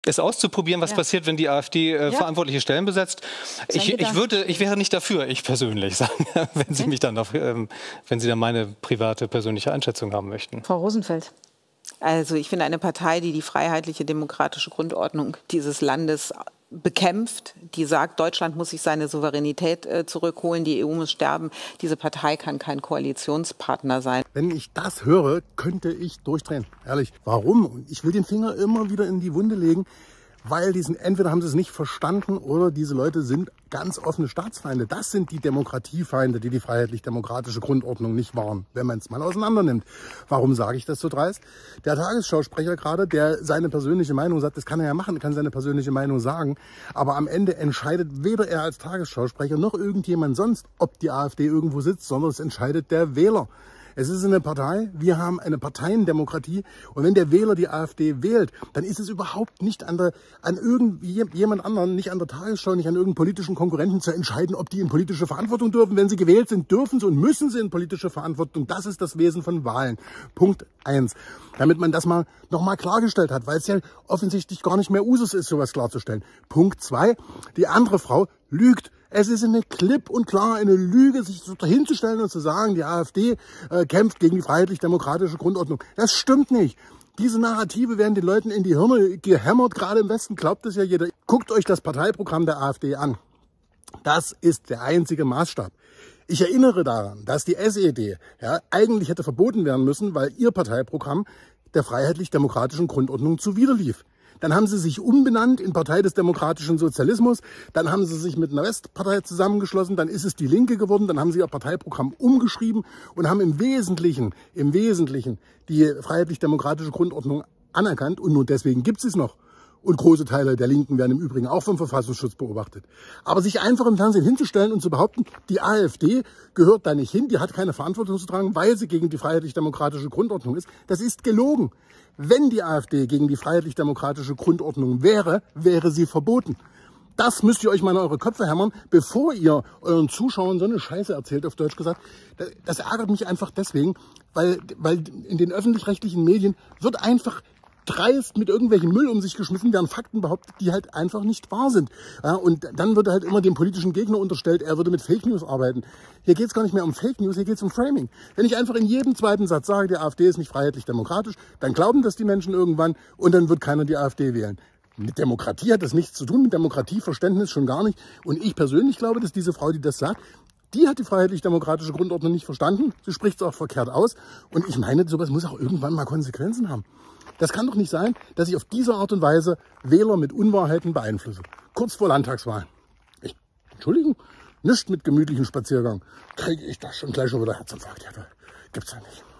es auszuprobieren, was passiert, wenn die AfD verantwortliche Stellen besetzt. Ich wäre nicht dafür, ich persönlich, sagen, wenn Sie mich dann wenn Sie dann meine private, persönliche Einschätzung haben möchten. Frau Rosenfeld. Also ich finde eine Partei, die die freiheitliche demokratische Grundordnung dieses Landes bekämpft, die sagt, Deutschland muss sich seine Souveränität zurückholen, die EU muss sterben. Diese Partei kann kein Koalitionspartner sein. Wenn ich das höre, könnte ich durchdrehen. Ehrlich. Warum? Und ich will den Finger immer wieder in die Wunde legen, weil entweder haben sie es nicht verstanden oder diese Leute sind ganz offene Staatsfeinde. Das sind die Demokratiefeinde, die freiheitlich-demokratische Grundordnung nicht wahren, wenn man es mal auseinander nimmt. Warum sage ich das so dreist? Der Tagesschausprecher gerade, der seine persönliche Meinung sagt, das kann er ja machen, kann seine persönliche Meinung sagen, aber am Ende entscheidet weder er als Tagesschausprecher noch irgendjemand sonst, ob die AfD irgendwo sitzt, sondern es entscheidet der Wähler. Es ist eine Partei, wir haben eine Parteiendemokratie und wenn der Wähler die AfD wählt, dann ist es überhaupt nicht an irgendjemand anderen, nicht an der Tagesschau, nicht an irgendeinem politischen Konkurrenten zu entscheiden, ob die in politische Verantwortung dürfen. Wenn sie gewählt sind, dürfen sie und müssen sie in politische Verantwortung. Das ist das Wesen von Wahlen. Punkt 1. Damit man das nochmal klargestellt hat, weil es ja offensichtlich gar nicht mehr Usus ist, sowas klarzustellen. Punkt 2. Die andere Frau lügt. Es ist klipp und klar eine Lüge, sich so dahinzustellen und zu sagen, die AfD kämpft gegen die freiheitlich-demokratische Grundordnung. Das stimmt nicht. Diese Narrative werden den Leuten in die Hirne gehämmert, gerade im Westen glaubt es ja jeder. Guckt euch das Parteiprogramm der AfD an. Das ist der einzige Maßstab. Ich erinnere daran, dass die SED eigentlich hätte verboten werden müssen, weil ihr Parteiprogramm der freiheitlich-demokratischen Grundordnung zuwiderlief. Dann haben sie sich umbenannt in Partei des demokratischen Sozialismus. Dann haben sie sich mit einer Westpartei zusammengeschlossen. Dann ist es die Linke geworden. Dann haben sie ihr Parteiprogramm umgeschrieben und haben im Wesentlichen die freiheitlich-demokratische Grundordnung anerkannt. Und nur deswegen gibt es noch. Und große Teile der Linken werden im Übrigen auch vom Verfassungsschutz beobachtet. Aber sich einfach im Fernsehen hinzustellen und zu behaupten, die AfD gehört da nicht hin, die hat keine Verantwortung zu tragen, weil sie gegen die freiheitlich-demokratische Grundordnung ist, das ist gelogen. Wenn die AfD gegen die freiheitlich-demokratische Grundordnung wäre, wäre sie verboten. Das müsst ihr euch mal in eure Köpfe hämmern, bevor ihr euren Zuschauern so eine Scheiße erzählt, auf Deutsch gesagt. Das ärgert mich einfach deswegen, weil in den öffentlich-rechtlichen Medien wird einfach dreist mit irgendwelchen Müll um sich geschmissen, werden Fakten behauptet, die halt einfach nicht wahr sind. Ja, und dann wird halt immer dem politischen Gegner unterstellt, er würde mit Fake News arbeiten. Hier geht es gar nicht mehr um Fake News, hier geht es um Framing. Wenn ich einfach in jedem zweiten Satz sage, die AfD ist nicht freiheitlich-demokratisch, dann glauben das die Menschen irgendwann und dann wird keiner die AfD wählen. Mit Demokratie hat das nichts zu tun, mit Demokratieverständnis schon gar nicht. Und ich persönlich glaube, dass diese Frau, die das sagt, die hat die freiheitlich-demokratische Grundordnung nicht verstanden. Sie spricht es auch verkehrt aus. Und ich meine, sowas muss auch irgendwann mal Konsequenzen haben. Das kann doch nicht sein, dass ich auf diese Art und Weise Wähler mit Unwahrheiten beeinflusse. Kurz vor Landtagswahlen. Entschuldigung, nichts mit gemütlichem Spaziergang. Kriege ich das schon gleich schon wieder Herzinfarkt. Ja, gibt's ja nicht.